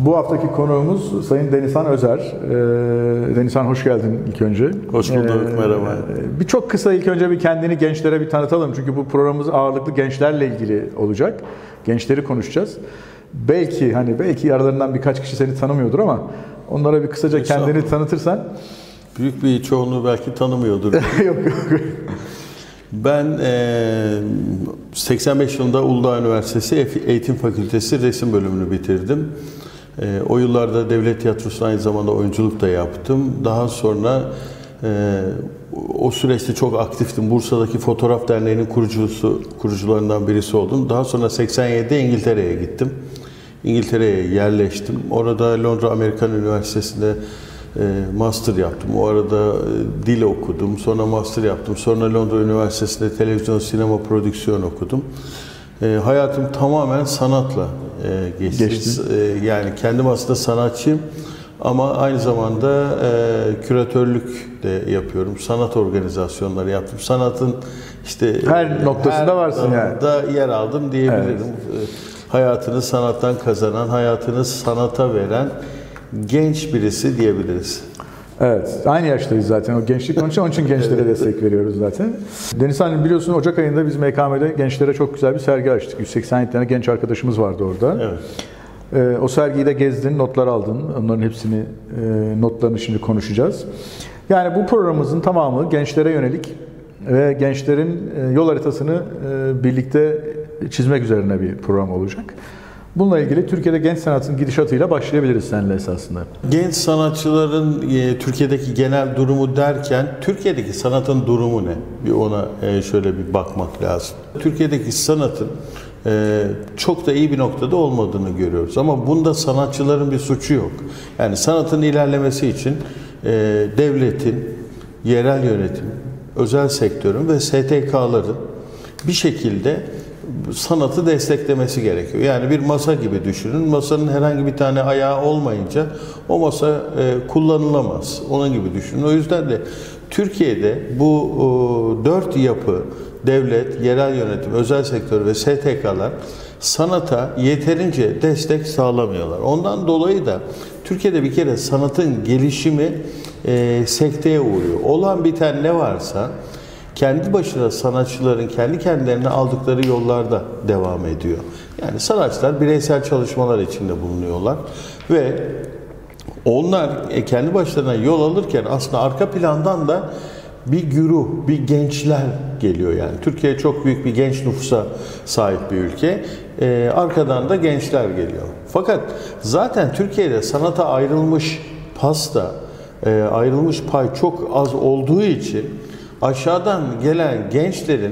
Bu haftaki konuğumuz Sayın Denizhan Özer. Denizhan hoş geldin ilk önce. Hoş bulduk, merhaba. Çok kısa ilk önce bir kendini gençlere bir tanıtalım. Çünkü bu programımız ağırlıklı gençlerle ilgili olacak. Gençleri konuşacağız. Belki aralarından birkaç kişi seni tanımıyordur ama onlara bir kısaca kendini tanıtırsan. Büyük bir çoğunluğu belki tanımıyordur. Yok. Ben 85 yılında Uludağ Üniversitesi Eğitim Fakültesi Resim Bölümünü bitirdim. O yıllarda devlet tiyatrosunda aynı zamanda oyunculuk da yaptım. Daha sonra o süreçte çok aktiftim. Bursa'daki Fotoğraf Derneği'nin kurucularından birisi oldum. Daha sonra 87'de İngiltere'ye gittim. İngiltere'ye yerleştim. Orada Londra Amerikan Üniversitesi'nde master yaptım. O arada dil okudum. Sonra master yaptım. Sonra Londra Üniversitesi'nde televizyon, sinema, prodüksiyon okudum. Hayatım tamamen sanatla geçti. Yani kendim aslında sanatçıyım ama aynı zamanda küratörlük de yapıyorum. Sanat organizasyonları yaptım. Sanatın işte her noktasında varsın yani. Da yer aldım diyebilirim. Evet. Hayatını sanattan kazanan, hayatını sanata veren genç birisi diyebiliriz. Evet, aynı yaştayız zaten. O gençlik onun için gençlere destek veriyoruz zaten. Denizhan, biliyorsun Ocak ayında biz MKM'de gençlere çok güzel bir sergi açtık. 187 tane genç arkadaşımız vardı orada. Evet. O sergiyi de gezdin, notlar aldın. Onların hepsini, notlarını şimdi konuşacağız. Yani bu programımızın tamamı gençlere yönelik ve gençlerin yol haritasını birlikte çizmek üzerine bir program olacak. Bununla ilgili Türkiye'de genç sanatın gidişatıyla başlayabiliriz seninle esasında. Genç sanatçıların Türkiye'deki genel durumu derken, Türkiye'deki sanatın durumu ne? Bir ona şöyle bir bakmak lazım. Türkiye'deki sanatın çok da iyi bir noktada olmadığını görüyoruz. Ama bunda sanatçıların bir suçu yok. Yani sanatın ilerlemesi için devletin, yerel yönetim, özel sektörün ve STK'ların bir şekilde sanatı desteklemesi gerekiyor. Yani bir masa gibi düşünün. Masanın herhangi bir tane ayağı olmayınca o masa kullanılamaz. Onun gibi düşünün. O yüzden de Türkiye'de bu dört yapı, devlet, yerel yönetim, özel sektör ve STK'lar sanata yeterince destek sağlamıyorlar. Ondan dolayı da Türkiye'de bir kere sanatın gelişimi sekteye uğruyor. Olan biten ne varsa kendi başına sanatçıların kendi kendilerine aldıkları yollarda devam ediyor. Yani sanatçılar bireysel çalışmalar içinde bulunuyorlar ve onlar kendi başlarına yol alırken aslında arka plandan da bir güruh, bir gençler geliyor yani. Türkiye çok büyük bir genç nüfusa sahip bir ülke. Arkadan da gençler geliyor. Fakat zaten Türkiye'de sanata ayrılmış pasta, ayrılmış pay çok az olduğu için aşağıdan gelen gençlerin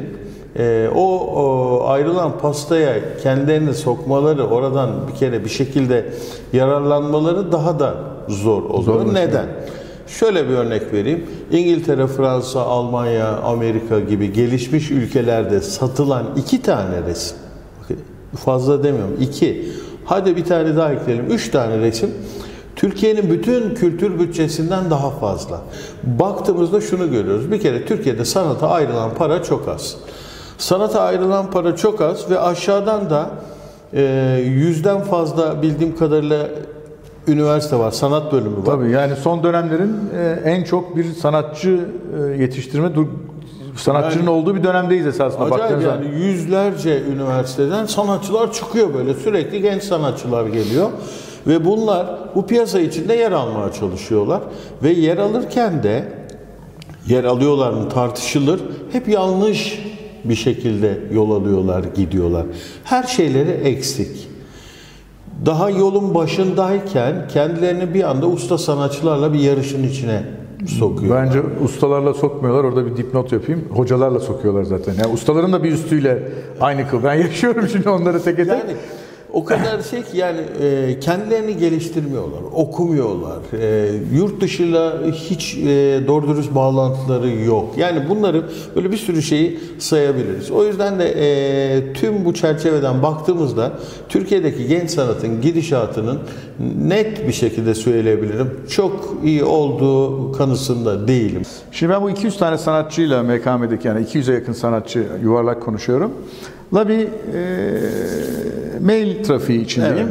o ayrılan pastaya kendilerini sokmaları, oradan bir kere bir şekilde yararlanmaları daha da zor oluyor. Neden? Şöyle bir örnek vereyim. İngiltere, Fransa, Almanya, Amerika gibi gelişmiş ülkelerde satılan 2 tane resim, fazla demiyorum, 2, hadi bir tane daha ekleyelim, 3 tane resim Türkiye'nin bütün kültür bütçesinden daha fazla. Baktığımızda şunu görüyoruz. Bir kere Türkiye'de sanata ayrılan para çok az. Sanata ayrılan para çok az ve aşağıdan da 100'den fazla bildiğim kadarıyla üniversite var, sanat bölümü var. Tabii yani son dönemlerin en çok bir sanatçı yetiştirme sanatçının olduğu bir dönemdeyiz esasında. Acayip yani yüzlerce üniversiteden sanatçılar çıkıyor böyle. Sürekli genç sanatçılar geliyor. Ve bunlar bu piyasa içinde yer almaya çalışıyorlar. Ve yer alırken de, yer alıyorlar mı tartışılır, hep yanlış bir şekilde yol alıyorlar, gidiyorlar. Her şeyleri eksik. Daha yolun başındayken kendilerini bir anda usta sanatçılarla bir yarışın içine sokuyor. Bence ustalarla sokmuyorlar. Orada bir dipnot yapayım. Hocalarla sokuyorlar zaten. Yani ustaların da bir üstüyle aynı kıl. Ben yaşıyorum şimdi onları tek tek. Yani o kadar ki yani kendilerini geliştirmiyorlar, okumuyorlar. Yurt dışıyla hiç doğru dürüst bağlantıları yok. Yani bunları böyle bir sürü şeyi sayabiliriz. O yüzden de tüm bu çerçeveden baktığımızda Türkiye'deki genç sanatın gidişatının net bir şekilde söyleyebilirim. Çok iyi olduğu kanısında değilim. Şimdi ben bu 200 tane sanatçıyla MKM'deki yani 200'e yakın sanatçı yuvarlak konuşuyorum. La bir mail trafiği içindeyim. Evet.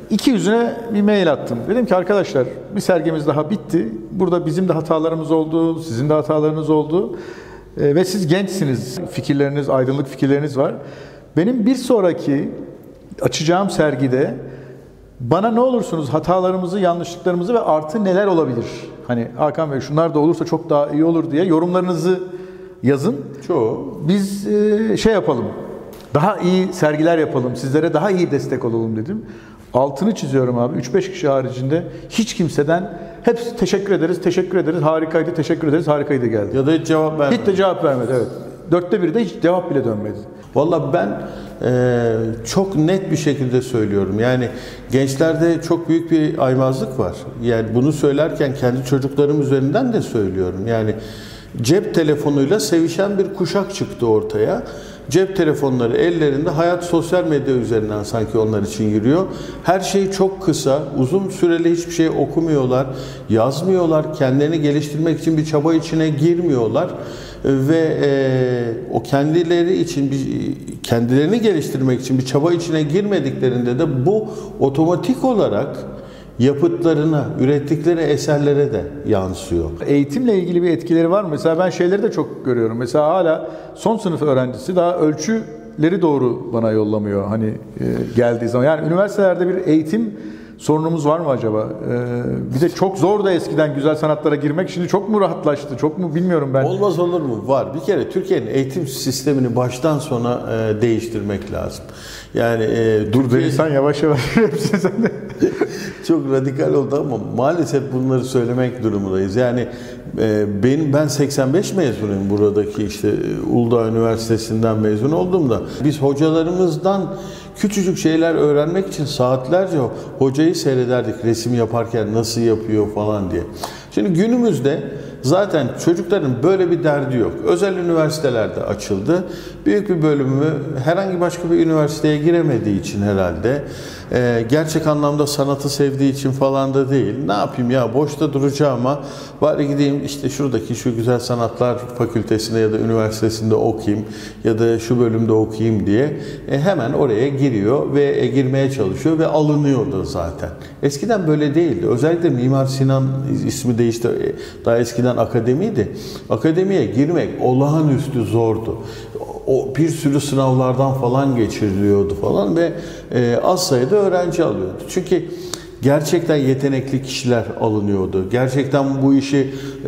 İki yüzüne bir mail attım. Dedim ki arkadaşlar bir sergimiz daha bitti. Burada bizim de hatalarımız oldu, sizin de hatalarınız oldu. Ve siz gençsiniz, fikirleriniz, aydınlık fikirleriniz var. Benim bir sonraki açacağım sergide bana ne olursunuz hatalarımızı, yanlışlıklarımızı ve artı neler olabilir? Hani Hakan Bey şunlar da olursa çok daha iyi olur diye yorumlarınızı yazın. Biz şey yapalım, daha iyi sergiler yapalım, sizlere daha iyi destek olalım dedim. Altını çiziyorum abi, 3-5 kişi haricinde hiç kimseden hep teşekkür ederiz, harikaydı, teşekkür ederiz, harikaydı geldi. Ya da hiç cevap vermedi. Hiç de cevap vermedi, evet. 1/4'de hiç cevap bile dönmedi. Vallahi ben çok net bir şekilde söylüyorum. Yani gençlerde çok büyük bir aymazlık var. Yani bunu söylerken kendi çocuklarım üzerinden de söylüyorum. Yani cep telefonuyla sevişen bir kuşak çıktı ortaya. Cep telefonları ellerinde, hayat sosyal medya üzerinden sanki onlar için yürüyor. Her şey çok kısa, uzun süreli hiçbir şey okumuyorlar, yazmıyorlar, kendilerini geliştirmek için bir çaba içine girmiyorlar. Ve o kendileri için kendilerini geliştirmek için bir çaba içine girmediklerinde de bu otomatik olarak yapıtlarına, ürettikleri eserlere de yansıyor. Eğitimle ilgili bir etkileri var mı? Mesela ben şeyleri de çok görüyorum. Mesela hala son sınıf öğrencisi daha ölçüleri doğru bana yollamıyor hani geldiği zaman. Yani üniversitelerde bir eğitim sorunumuz var mı acaba? Bir de çok zor da eskiden güzel sanatlara girmek. Şimdi çok mu rahatlaştı? Çok mu bilmiyorum ben. Olmaz olur mu? Var. Bir kere Türkiye'nin eğitim sistemini baştan sona değiştirmek lazım. Yani dur Denizhan yavaş yavaş hepsini sen de. Çok radikal oldu ama maalesef bunları söylemek durumundayız. Yani ben 85 mezunuyum, buradaki işte Uludağ Üniversitesi'nden mezun olduğumda. Biz hocalarımızdan küçücük şeyler öğrenmek için saatlerce hocayı seyrederdik resim yaparken nasıl yapıyor falan diye. Şimdi günümüzde zaten çocukların böyle bir derdi yok. Özel üniversitelerde açıldı. Büyük bir bölümü herhangi başka bir üniversiteye giremediği için herhalde, gerçek anlamda sanatı sevdiği için falan da değil. Ne yapayım ya, boşta duracağıma bari gideyim işte şuradaki şu Güzel Sanatlar Fakültesinde ya da üniversitesinde okuyayım ya da şu bölümde okuyayım diye hemen oraya giriyor ve girmeye çalışıyor ve alınıyor da zaten. Eskiden böyle değildi. Özellikle Mimar Sinan ismi değişti. Daha eskiden akademiydi. Akademiye girmek olağanüstü zordu. O bir sürü sınavlardan falan geçiriliyordu falan ve az sayıda öğrenci alıyordu. Çünkü gerçekten yetenekli kişiler alınıyordu. Gerçekten bu işi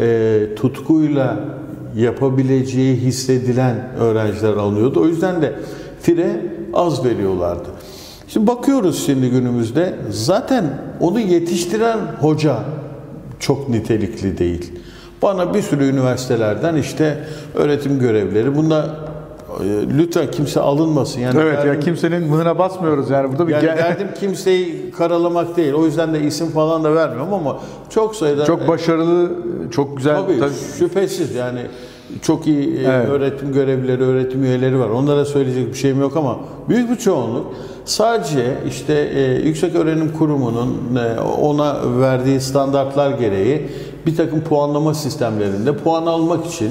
tutkuyla yapabileceği hissedilen öğrenciler alınıyordu. O yüzden de fire az veriyorlardı. Şimdi bakıyoruz şimdi günümüzde zaten onu yetiştiren hoca çok nitelikli değil. Bana bir sürü üniversitelerden işte öğretim görevlileri, bunda lütfen kimse alınmasın. Yani evet derdim, ya kimsenin mıhına basmıyoruz yani burada bir yani derdim kimseyi karalamak değil. O yüzden de isim falan da vermiyorum ama çok sayıda çok başarılı, çok güzel tabii. Şüphesiz yani çok iyi evet, öğretim görevlileri, öğretim üyeleri var. Onlara söyleyecek bir şeyim yok ama büyük bir çoğunluk sadece işte Yükseköğrenim Kurumu'nun ona verdiği standartlar gereği bir takım puanlama sistemlerinde puan almak için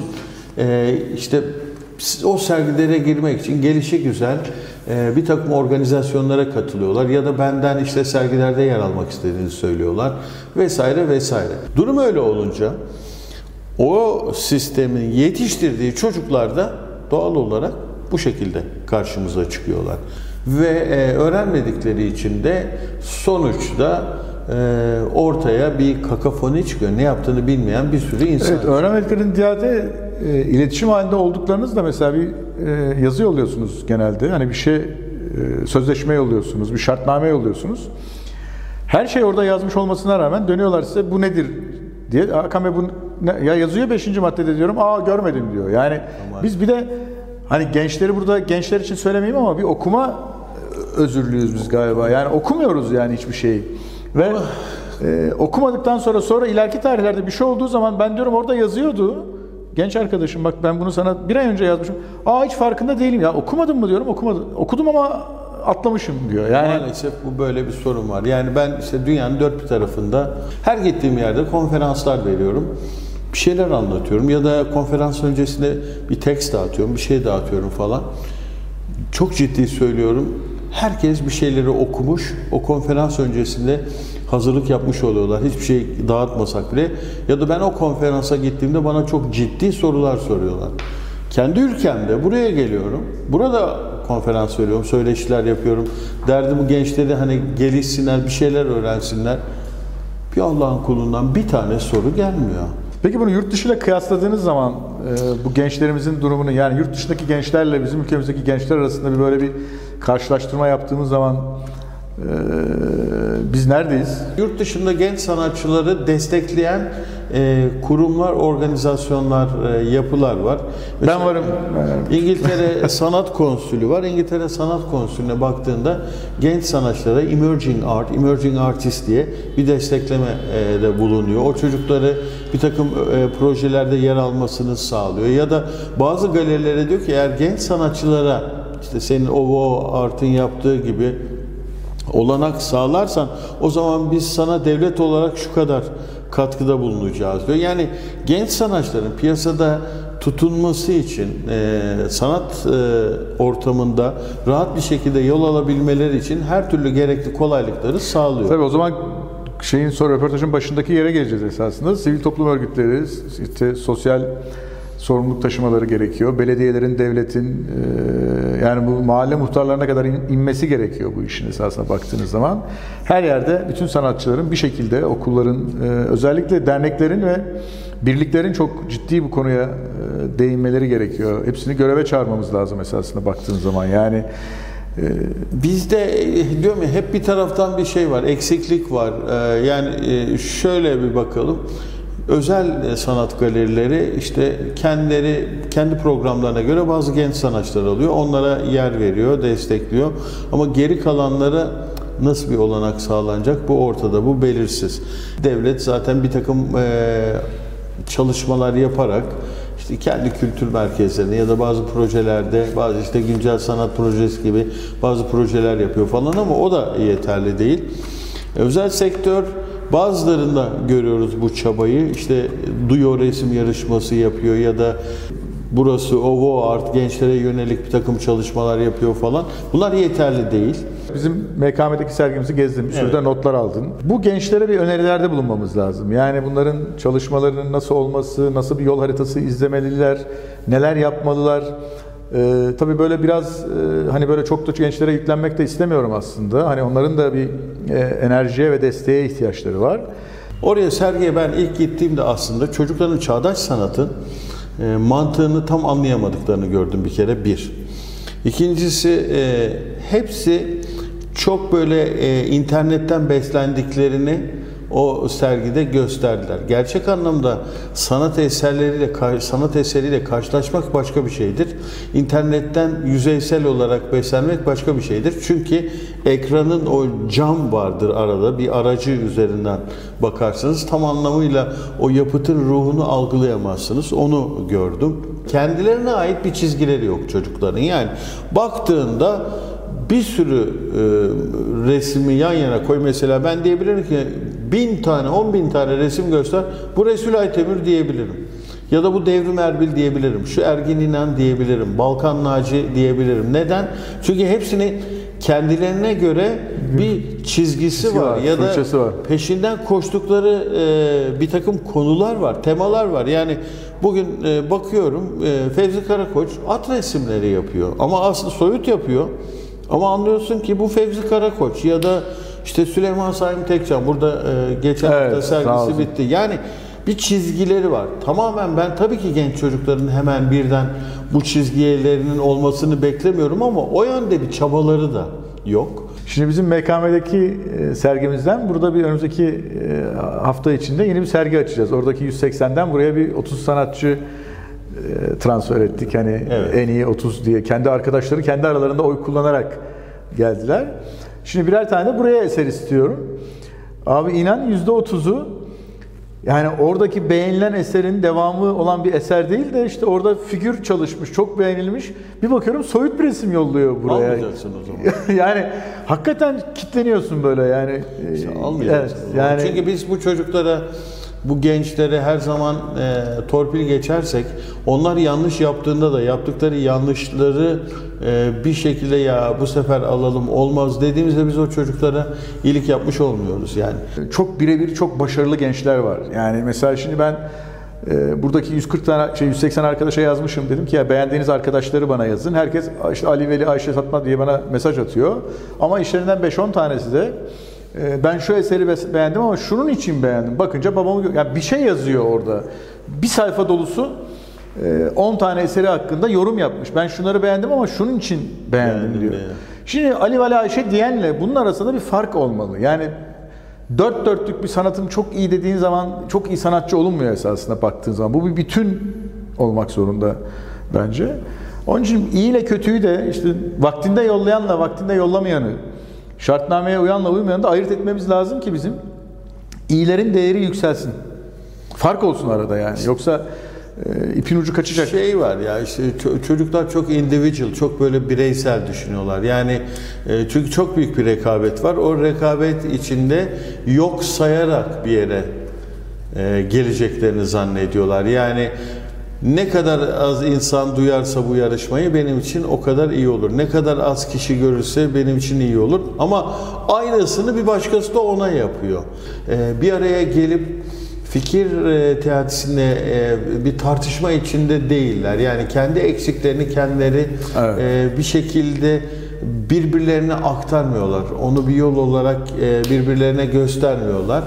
işte o sergilere girmek için gelişigüzel bir takım organizasyonlara katılıyorlar ya da benden işte sergilerde yer almak istediğini söylüyorlar vesaire vesaire. Durum öyle olunca o sistemin yetiştirdiği çocuklar da doğal olarak bu şekilde karşımıza çıkıyorlar. Ve öğrenmedikleri için de sonuçta ortaya bir kakafoni çıkıyor. Ne yaptığını bilmeyen bir sürü insan. Evet, öğrenmediklerinin ziyade iletişim halinde olduklarınızda mesela bir yazı yolluyorsunuz genelde. Hani bir şey, sözleşme yolluyorsunuz, bir şartname yolluyorsunuz. Her şey orada yazmış olmasına rağmen dönüyorlar size bu nedir diye. Hakan Bey bu ya yazıyor 5. maddede diyorum. Aa görmedim diyor. Yani biz bir de hani gençleri burada gençler için söylemeyeyim ama bir okuma özürlüyüz biz galiba. Yani okumuyoruz yani hiçbir şeyi. Ve okumadıktan sonra ileriki tarihlerde bir şey olduğu zaman ben diyorum orada yazıyordu. Genç arkadaşım bak ben bunu sana bir ay önce yazmışım. Aa hiç farkında değilim ya. Okumadın mı diyorum. Okumadım. Okudum ama atlamışım diyor. Yani maalesef bu böyle bir sorun var. Yani ben işte dünyanın dört bir tarafında her gittiğim yerde konferanslar veriyorum. Bir şeyler anlatıyorum ya da konferans öncesinde bir tekst dağıtıyorum, bir şey dağıtıyorum falan. Çok ciddi söylüyorum. herkes bir şeyleri okumuş, o konferans öncesinde hazırlık yapmış oluyorlar. Hiçbir şey dağıtmasak bile. Ya da ben o konferansa gittiğimde bana çok ciddi sorular soruyorlar. Kendi ülkemde buraya geliyorum. Burada konferans veriyorum, söyleşiler yapıyorum. Derdim bu gençleri hani gelişsinler, bir şeyler öğrensinler. Bir Allah'ın kulundan bir tane soru gelmiyor. Peki bunu yurt dışıyla kıyasladığınız zaman bu gençlerimizin durumunu, yani yurt dışındaki gençlerle bizim ülkemizdeki gençler arasında bir böyle bir karşılaştırma yaptığımız zaman biz neredeyiz? Yurt dışında genç sanatçıları destekleyen kurumlar, organizasyonlar, yapılar var. Mesela Ben varım. İngiltere Sanat Konsülü var. İngiltere Sanat Konsülü'ne baktığında genç sanatçılara Emerging Art, Emerging Artist diye bir destekleme de bulunuyor. O çocukları bir takım projelerde yer almasını sağlıyor. Ya da bazı galerilere diyor ki eğer genç sanatçılara işte senin OVO Art'ın yaptığı gibi olanak sağlarsan o zaman biz sana devlet olarak şu kadar katkıda bulunacağız diyor. Yani genç sanatçıların piyasada tutunması için sanat ortamında rahat bir şekilde yol alabilmeleri için her türlü gerekli kolaylıkları sağlıyor. Tabii o zaman röportajın başındaki yere geleceğiz esasında. Sivil toplum örgütleri, işte sosyal sorumluluk taşımaları gerekiyor. Belediyelerin, devletin, yani bu mahalle muhtarlarına kadar inmesi gerekiyor bu işin esasına baktığınız zaman. Her yerde bütün sanatçıların bir şekilde okulların, özellikle derneklerin ve birliklerin çok ciddi bu konuya değinmeleri gerekiyor. Hepsini göreve çağırmamız lazım esasına baktığınız zaman. Yani bizde diyorum ya hep bir taraftan bir şey var, eksiklik var. Yani şöyle bir bakalım. Özel sanat galerileri işte kendi programlarına göre bazı genç sanatçılar alıyor. Onlara yer veriyor, destekliyor. Ama geri kalanlara nasıl bir olanak sağlanacak? Bu ortada, bu belirsiz. Devlet zaten bir takım çalışmalar yaparak işte kendi kültür merkezlerinde ya da bazı projelerde, bazı işte güncel sanat projesi gibi bazı projeler yapıyor falan ama o da yeterli değil. Özel sektör bazılarında görüyoruz bu çabayı. İşte Duyo resim yarışması yapıyor ya da burası OVO Art gençlere yönelik bir takım çalışmalar yapıyor falan. Bunlar yeterli değil. Bizim MKM'deki sergimizi gezdim. Şurada notlar aldım. Bu gençlere bir önerilerde bulunmamız lazım. Yani bunların çalışmalarının nasıl olması, nasıl bir yol haritası izlemeliler, neler yapmalılar. Tabii böyle biraz hani böyle çok da gençlere yüklenmek de istemiyorum aslında. Hani onların da bir enerjiye ve desteğe ihtiyaçları var. Oraya sergiye ben ilk gittiğimde aslında çocukların çağdaş sanatın mantığını tam anlayamadıklarını gördüm bir kere bir. İkincisi hepsi çok böyle internetten beslendiklerini o sergide gösterdiler. Gerçek anlamda sanat eseriyle karşılaşmak başka bir şeydir. İnternetten yüzeysel olarak beslenmek başka bir şeydir. Çünkü ekranın o cam vardır arada. Bir aracı üzerinden bakarsınız. Tam anlamıyla o yapıtın ruhunu algılayamazsınız. Onu gördüm. Kendilerine ait bir çizgileri yok çocukların. Yani baktığında bir sürü resmi yan yana koy. Mesela ben diyebilirim ki 1000 tane, 10.000 tane resim göster. Bu Resul Aytemir diyebilirim. Ya da bu Devrim Erbil diyebilirim. Şu Ergin İnan diyebilirim. Balkan Naci diyebilirim. Neden? Çünkü hepsini kendilerine göre bir çizgisi var. Ya da peşinden koştukları bir takım konular var, temalar var. Yani bugün bakıyorum Fevzi Karakoç at resimleri yapıyor. Ama aslında soyut yapıyor. Ama anlıyorsun ki bu Fevzi Karakoç ya da işte Süleyman Saim Tekcan burada geçen hafta sergisi bitti. Yani bir çizgileri var. Tamamen ben tabii ki genç çocukların hemen birden bu çizgilerinin olmasını beklemiyorum ama o yönde bir çabaları da yok. Şimdi bizim MKM'deki sergimizden burada bir önümüzdeki hafta içinde yeni bir sergi açacağız. Oradaki 180'den buraya bir 30 sanatçı transfer ettik. Hani en iyi 30 diye. Kendi arkadaşları kendi aralarında oy kullanarak geldiler. Şimdi birer tane de buraya eser istiyorum. Abi inan %30'u yani oradaki beğenilen eserin devamı olan bir eser değil de işte orada figür çalışmış, çok beğenilmiş. Bir bakıyorum soyut bir resim yolluyor buraya. Almayacaksın o zaman. Yani hakikaten kitleniyorsun böyle yani. İşte almayacaksın. Evet, yani... Çünkü biz bu çocuklara bu gençlere her zaman torpil geçersek, onlar yanlış yaptığında da yaptıkları yanlışları bir şekilde ya bu sefer alalım olmaz dediğimizde biz o çocuklara iyilik yapmış olmuyoruz yani. Çok birebir çok başarılı gençler var. Yani mesela şimdi ben buradaki 180 arkadaşa yazmışım, dedim ki ya beğendiğiniz arkadaşları bana yazın. Herkes işte Ali Veli Ayşe Fatma diye bana mesaj atıyor. Ama işlerinden 5-10 tanesi de ben şu eseri beğendim ama şunun için beğendim. Bakınca babamı yani bir şey yazıyor orada. Bir sayfa dolusu 10 tane eseri hakkında yorum yapmış. Ben şunları beğendim ama şunun için beğendim diyor. Şimdi Ali Veli Ayşe diyenle bunun arasında bir fark olmalı. Yani dört dörtlük bir sanatım çok iyi dediğin zaman çok iyi sanatçı olunmuyor esasında baktığın zaman. Bu bir bütün olmak zorunda bence. Onun için iyi ile kötüyü de işte vaktinde yollayanla vaktinde yollamayanı, şartnameye uyanla uymayanı da ayırt etmemiz lazım ki bizim iyilerin değeri yükselsin. Fark olsun arada yani. Yoksa ipin ucu kaçacak. Şey var ya işte çocuklar çok individual, çok böyle bireysel düşünüyorlar. Yani çünkü çok büyük bir rekabet var. O rekabet içinde yok sayarak bir yere geleceklerini zannediyorlar. Yani ne kadar az insan duyarsa bu yarışmayı benim için o kadar iyi olur. Ne kadar az kişi görürse benim için iyi olur. Ama aynısını bir başkası da ona yapıyor. Bir araya gelip fikir teatisinde bir tartışma içinde değiller. Yani kendi eksiklerini kendileri bir şekilde birbirlerine aktarmıyorlar. Onu bir yol olarak birbirlerine göstermiyorlar.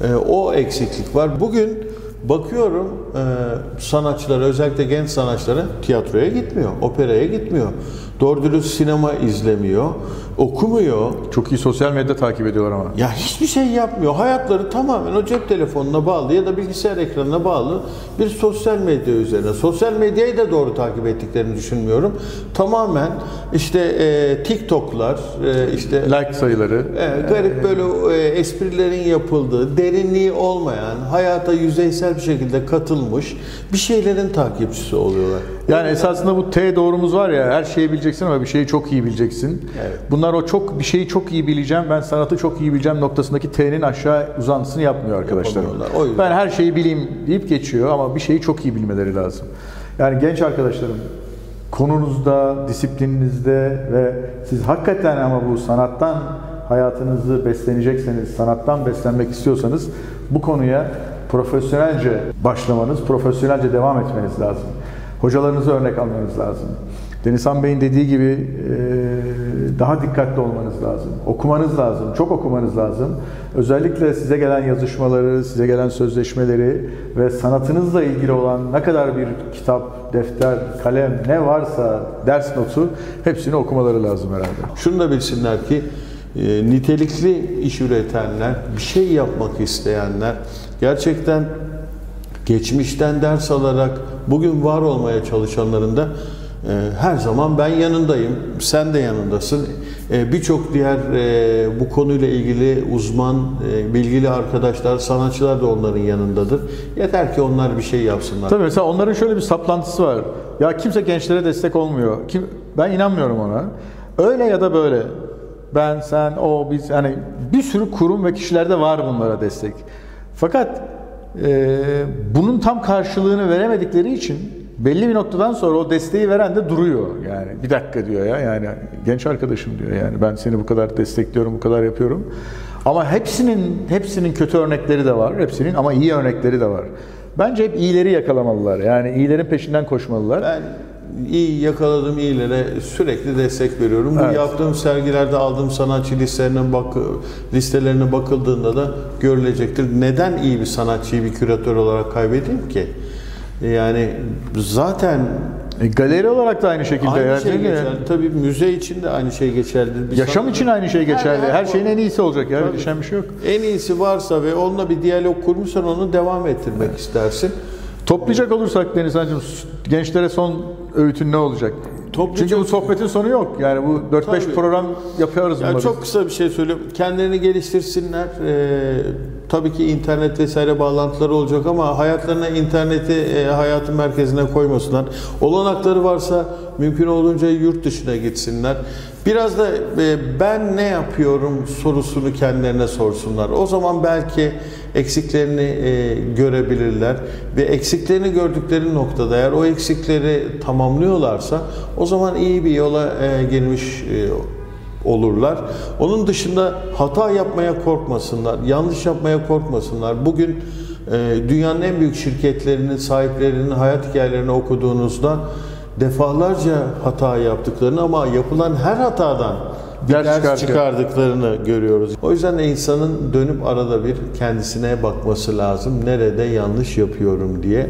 O eksiklik var. Bugün bakıyorum sanatçılara, özellikle genç sanatçılara tiyatroya gitmiyor, operaya gitmiyor. Doğru dürüst sinema izlemiyor, okumuyor. Çok iyi sosyal medya takip ediyorlar ama. Ya hiçbir şey yapmıyor. Hayatları tamamen o cep telefonuna bağlı ya da bilgisayar ekranına bağlı bir sosyal medya üzerine. Sosyal medyayı da doğru takip ettiklerini düşünmüyorum. Tamamen işte TikTok'lar, işte like sayıları, garip böyle esprilerin yapıldığı, derinliği olmayan, hayata yüzeysel bir şekilde katılmış bir şeylerin takipçisi oluyorlar. Yani esasında bu T doğrumuz var ya, her şeyi bileceksin ama bir şeyi çok iyi bileceksin. Evet. Bunlar bir şeyi çok iyi bileceğim, ben sanatı çok iyi bileceğim noktasındaki T'nin aşağı uzantısını yapmıyor arkadaşlarım. Ben her şeyi bileyim deyip geçiyor ama bir şeyi çok iyi bilmeleri lazım. Yani genç arkadaşlarım, konunuzda, disiplininizde ve siz hakikaten ama bu sanattan hayatınızı beslenecekseniz, sanattan beslenmek istiyorsanız bu konuya profesyonelce başlamanız, profesyonelce devam etmeniz lazım. Hocalarınızı örnek almanız lazım. Denizhan Bey'in dediği gibi daha dikkatli olmanız lazım. Okumanız lazım, çok okumanız lazım. Özellikle size gelen yazışmaları, size gelen sözleşmeleri ve sanatınızla ilgili olan ne kadar bir kitap, defter, kalem ne varsa ders notu hepsini okumaları lazım herhalde. Şunu da bilsinler ki nitelikli iş üretenler, bir şey yapmak isteyenler gerçekten geçmişten ders alarak bugün var olmaya çalışanların da her zaman ben yanındayım, sen de yanındasın. Birçok diğer bu konuyla ilgili uzman, bilgili arkadaşlar, sanatçılar da onların yanındadır. Yeter ki onlar bir şey yapsınlar. Tabii mesela onların şöyle bir saplantısı var. Ya kimse gençlere destek olmuyor. Ben inanmıyorum ona. Öyle ya da böyle. Ben, sen, o, biz, yani bir sürü kurum ve kişilerde var bunlara destek. Fakat bunun tam karşılığını veremedikleri için belli bir noktadan sonra o desteği veren de duruyor. Yani bir dakika diyor ya, yani genç arkadaşım diyor, yani ben seni bu kadar destekliyorum, bu kadar yapıyorum. Ama hepsinin kötü örnekleri de var, hepsinin ama iyi örnekleri de var. Bence hep iyileri yakalamalılar. Yani iyilerin peşinden koşmalılar. Ben iyi yakaladığım iyilere sürekli destek veriyorum. Evet. Bu yaptığım sergilerde aldığım sanatçı listelerine bakıldığında da görülecektir. Neden iyi bir sanatçıyı bir küratör olarak kaybedeyim ki? Yani zaten galeri olarak da aynı şekilde. Aynı şey geçerli. Tabii müze için de aynı şey geçerlidir. Yaşam için aynı şey geçerli. Her şeyin en iyisi olacak ya. Değişen bir şey yok. En iyisi varsa ve onunla bir diyalog kurmuşsan onu devam ettirmek istersin. Toplayacak olursak Denizhan'cığım, gençlere son öğütün ne olacak? Çünkü bu sohbetin sonu yok. Yani bu 4-5 program yapıyoruz. Yani çok kısa bir şey söyleyeyim. Kendilerini geliştirsinler. Tabii ki internet vesaire bağlantıları olacak ama hayatlarına interneti hayatın merkezine koymasınlar. Olanakları varsa mümkün olduğunca yurt dışına gitsinler. Biraz da ben ne yapıyorum sorusunu kendilerine sorsunlar. O zaman belki eksiklerini görebilirler ve eksiklerini gördükleri noktada eğer o eksikleri tamamlıyorlarsa o zaman iyi bir yola girmiş olurlar. Onun dışında hata yapmaya korkmasınlar, yanlış yapmaya korkmasınlar. Bugün dünyanın en büyük şirketlerinin sahiplerinin hayat hikayelerini okuduğunuzda defalarca hata yaptıklarını ama yapılan her hatadan ders çıkardıklarını görüyoruz. O yüzden de insanın dönüp arada bir kendisine bakması lazım. Nerede yanlış yapıyorum diye.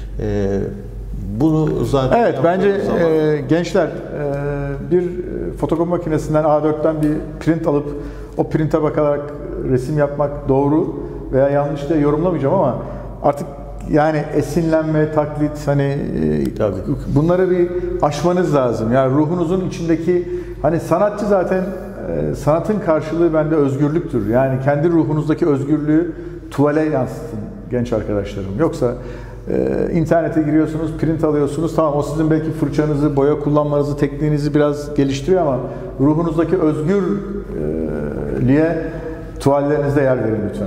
Bunu zaten evet, bence gençler bir fotokopi makinesinden A4'ten bir print alıp o printe bakarak resim yapmak doğru veya yanlış diye yorumlamayacağım ama artık yani esinlenme, taklit hani bunları bir aşmanız lazım. Yani ruhunuzun içindeki hani sanatçı zaten sanatın karşılığı bende özgürlüktür. Yani kendi ruhunuzdaki özgürlüğü tuvale yansıtın genç arkadaşlarım. Yoksa internete giriyorsunuz, print alıyorsunuz. Tamam, o sizin belki fırçanızı, boya kullanmanızı, tekniğinizi biraz geliştiriyor ama ruhunuzdaki özgürlüğe tuvallerinizde yer verin lütfen.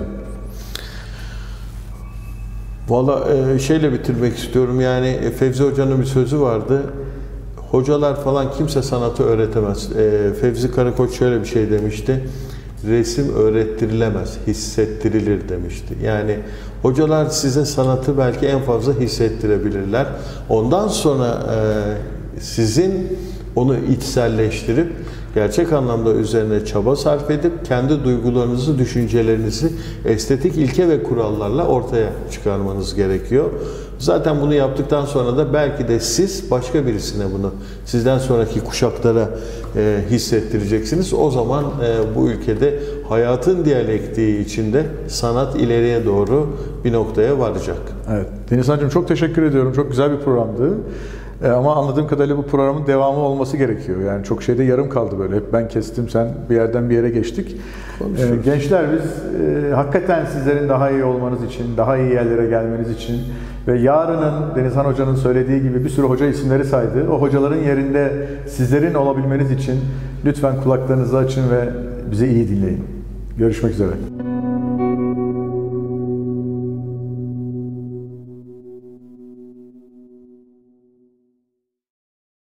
Valla şeyle bitirmek istiyorum. Yani Fevzi Hoca'nın bir sözü vardı. Hocalar falan kimse sanatı öğretemez. Fevzi Karakoç şöyle bir şey demişti. Resim öğrettirilemez, hissettirilir demişti. Yani hocalar size sanatı belki en fazla hissettirebilirler. Ondan sonra sizin onu içselleştirip gerçek anlamda üzerine çaba sarf edip kendi duygularınızı, düşüncelerinizi estetik ilke ve kurallarla ortaya çıkarmanız gerekiyor. Zaten bunu yaptıktan sonra da belki de siz başka birisine bunu sizden sonraki kuşaklara hissettireceksiniz. O zaman bu ülkede hayatın diyalektiği içinde sanat ileriye doğru bir noktaya varacak. Evet. Deniz Hanımcığım çok teşekkür ediyorum. Çok güzel bir programdı. Ama anladığım kadarıyla bu programın devamı olması gerekiyor. Yani çok şeyde yarım kaldı böyle. Hep ben kestim, sen bir yerden bir yere geçtik. Gençler biz hakikaten sizlerin daha iyi olmanız için, daha iyi yerlere gelmeniz için ve yarının Denizhan Hoca'nın söylediği gibi bir sürü hoca isimleri saydı. O hocaların yerinde sizlerin olabilmeniz için lütfen kulaklarınızı açın ve bizi iyi dinleyin. Görüşmek üzere.